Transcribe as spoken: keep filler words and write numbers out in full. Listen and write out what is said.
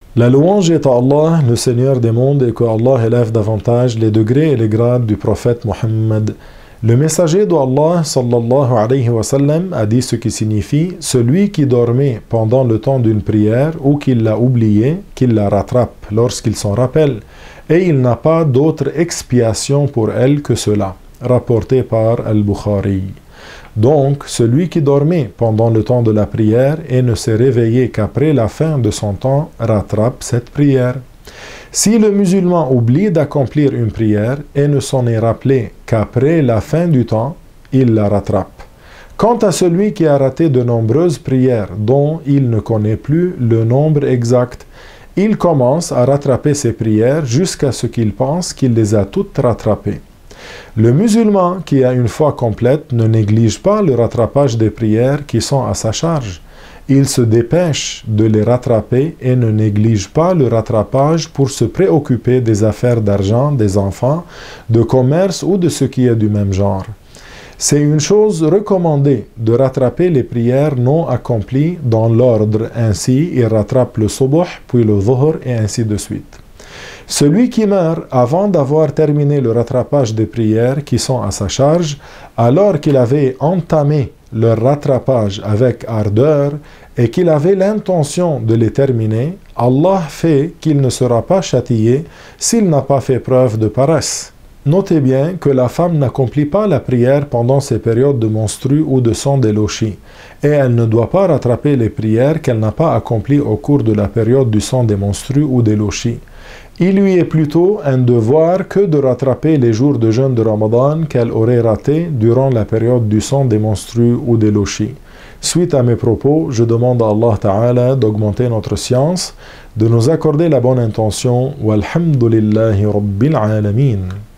La louange est à Allah, le Seigneur des mondes, et que Allah élève davantage les degrés et les grades du prophète Mohammed. Le messager d'Allah, sallallahu alayhi wa sallam, a dit ce qui signifie « Celui qui dormait pendant le temps d'une prière ou qui l'a oublié, qu'il la rattrape lorsqu'il s'en rappelle, et il n'a pas d'autre expiation pour elle que cela. » Rapporté par Al-Bukhari. Donc, celui qui dormait pendant le temps de la prière et ne s'est réveillé qu'après la fin de son temps rattrape cette prière. Si le musulman oublie d'accomplir une prière et ne s'en est rappelé qu'après la fin du temps, il la rattrape. Quant à celui qui a raté de nombreuses prières dont il ne connaît plus le nombre exact, il commence à rattraper ses prières jusqu'à ce qu'il pense qu'il les a toutes rattrapées. Le musulman qui a une foi complète ne néglige pas le rattrapage des prières qui sont à sa charge. Il se dépêche de les rattraper et ne néglige pas le rattrapage pour se préoccuper des affaires d'argent, des enfants, de commerce ou de ce qui est du même genre. C'est une chose recommandée de rattraper les prières non accomplies dans l'ordre. Ainsi, il rattrape le subuh, puis le dhuhr et ainsi de suite. Celui qui meurt avant d'avoir terminé le rattrapage des prières qui sont à sa charge, alors qu'il avait entamé leur rattrapage avec ardeur et qu'il avait l'intention de les terminer, Allah fait qu'il ne sera pas châtié s'il n'a pas fait preuve de paresse. Notez bien que la femme n'accomplit pas la prière pendant ces périodes de menstrues ou de sang d'élochi, et elle ne doit pas rattraper les prières qu'elle n'a pas accomplies au cours de la période du sang des menstrues ou d'élochi. Il lui est plutôt un devoir que de rattraper les jours de jeûne de Ramadan qu'elle aurait ratés durant la période du sang des menstrues ou des lochis. Suite à mes propos, je demande à Allah Ta'ala d'augmenter notre science, de nous accorder la bonne intention. Walhamdulillahi Rabbil Alamin.